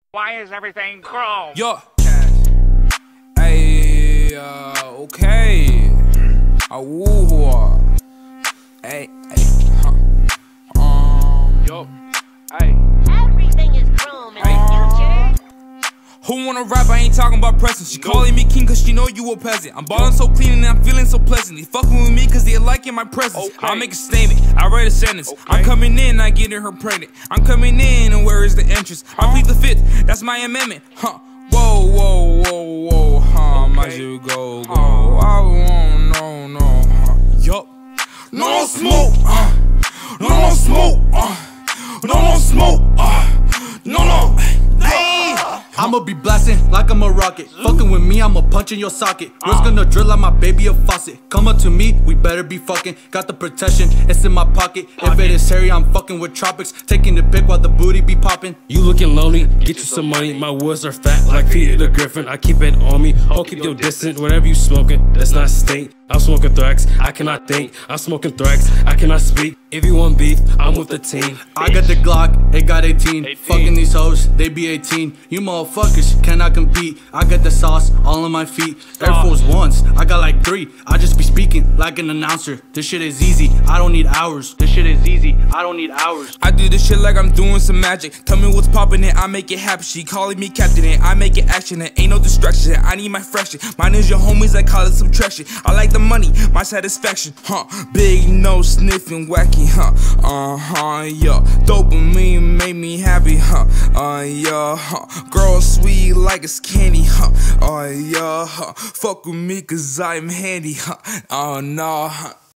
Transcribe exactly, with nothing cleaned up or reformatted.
Why is everything chrome? Yo. Hey, uh, okay. I woo. Hey, hey, huh. Um, Yo. Hey. Everything is chrome in the future. Who wanna rap? I ain't talking about pressing. She calling me king cause she know you a peasant. I'm ballin' so clean and I'm feeling so pleasant. They fucking with me cause they liking my presence. Okay. I'll make a statement, I write a sentence. Okay. I'm coming in, I getting her pregnant. I'm coming in, and where is the entrance? I plead the fifth, that's my amendment. Huh. Whoa, whoa, whoa, whoa, huh. Okay. Might you go, go. I won't, no, no, huh. Yup. No, no smoke, uh. No, no smoke, uh. No, no smoke, uh. No, no. I'ma be blasting like I'm a rocket. Fucking with me, I'ma punch in your socket. Where's gonna drill like my baby a faucet. Come up to me, we better be fucking. Got the protection, it's in my pocket. If it is hairy, I'm fucking with tropics. Taking the pic while the booty be popping. You looking lonely, get you some money. My words are fat like Peter the Griffin. I keep it on me, I'll keep your distance. Whatever you smoking, that's not stink. I'm smoking thrax, I cannot think. I'm smoking thrax, I cannot speak. If you want beef, I'm with the team. I got the Glock, it got eighteen. Fucking these hoes, they be eighteen. You motherfuckers cannot compete. I got the sauce all on my feet. Air Force Ones, I got like three. I just be speaking like an announcer. This shit is easy, I don't need hours. This shit is easy, I don't need hours. I do this shit like I'm doing some magic. Tell me what's poppin' and I make it happen. She calling me captain and I make it action. And ain't no distraction, I need my fraction. Mine is your homies, I call it subtraction. I like the money, my satisfaction, huh? Big nose sniffing wacky, huh? Uh-huh, yeah. Dopamine made me happy, huh? Uh, yeah, huh? Girl sweet like it's candy, huh? Uh, yeah, huh? Fuck with me cause I'm handy, huh? Uh, nah, huh?